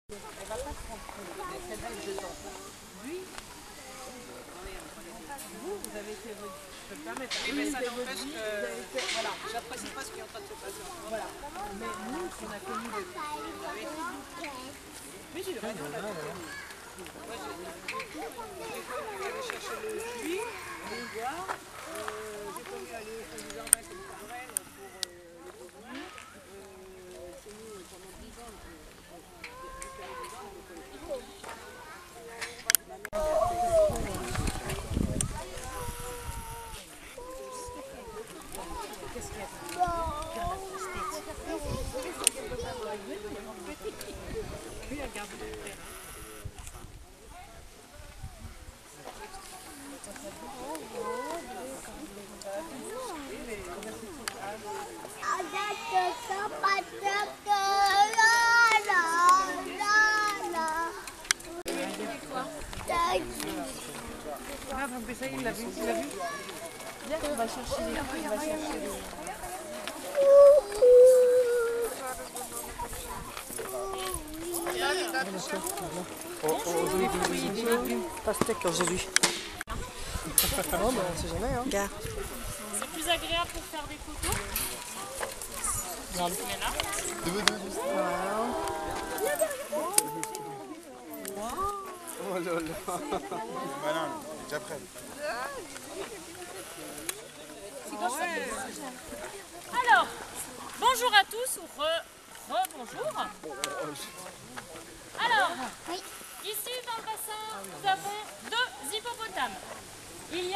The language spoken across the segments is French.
Elle va pas se rentrer, c'est elle dedans. Lui, vous avez fait votre... Je peux me permettre. Oui, mais ça n'empêche que... Voilà, j'apprécie pas ce qui est en train de se passer. Voilà. Mais nous, on a connu le... Mais j'ai le raison, on l'a connu. Moi, j'ai aller chercher le puits, aller voir. J'ai connu aller au fond du jardin comme Carmel pour les bovins. C'est nous, pendant 10 ans, Qu'est-ce qu'il y a? Lui, elle garde le frère. Ah, vous ça, il l'a vu, il l'a vu. Viens, on va chercher les fruits, on va chercher les... Pastèque aujourd'hui. Non, mais on sait jamais. Hein. Gars. C'est plus agréable pour faire des photos. Regarde. Mais là, Oh là là. Banane, déjà prêt. alors, bonjour à tous ou re-bonjour. Alors, ici dans le bassin, nous avons deux hippopotames. Il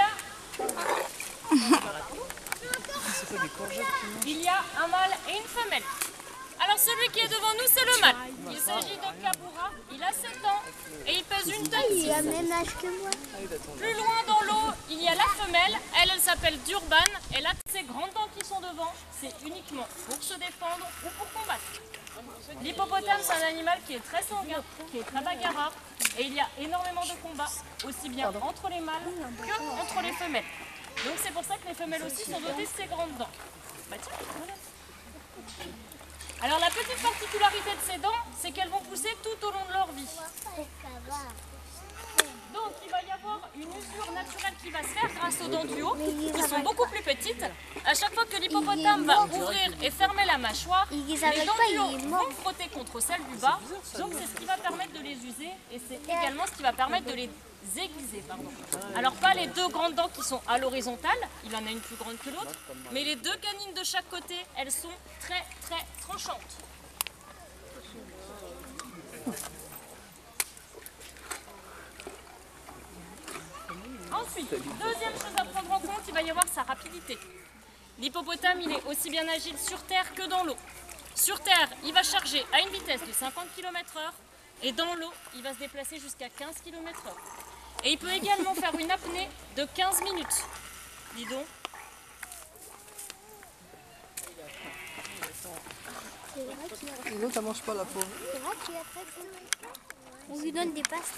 y a un mâle et une femelle. Alors celui qui est devant nous, c'est le mâle. Il s'agit de Kabura, il a 7 ans et il pèse une tonne 6. Il a le même âge que moi. Plus loin dans l'eau, il y a la femelle. Elle s'appelle Durban. Elle a ses grandes dents qui sont devant. C'est uniquement pour se défendre ou pour combattre. L'hippopotame, c'est un animal qui est très sanguin, qui est très bagarreur. Et il y a énormément de combats, aussi bien entre les mâles que entre les femelles. Donc c'est pour ça que les femelles aussi sont dotées de ces grandes dents. Bah tiens, voilà. Alors la petite particularité de ces dents, c'est qu'elles vont pousser tout au long de leur vie. Donc il va y avoir une usure naturelle qui va se faire grâce aux dents du haut, qui sont beaucoup plus petites. À chaque fois que l'hippopotame va ouvrir et fermer la mâchoire, les dents du haut vont frotter contre celles du bas. Donc c'est ce qui va permettre de les user et c'est également ce qui va permettre de les aiguiser. Alors pas les deux grandes dents qui sont à l'horizontale, il en a une plus grande que l'autre, mais les deux canines de chaque côté, elles sont très très tranchantes. Ensuite, deuxième chose à prendre en compte, il va y avoir sa rapidité. L'hippopotame, il est aussi bien agile sur terre que dans l'eau. Sur terre, il va charger à une vitesse de 50 km/h et dans l'eau, il va se déplacer jusqu'à 15 km/h. Et il peut également faire une apnée de 15 minutes. Dis donc. Et l'autre, elle mange pas la pauvre. On lui donne des passes.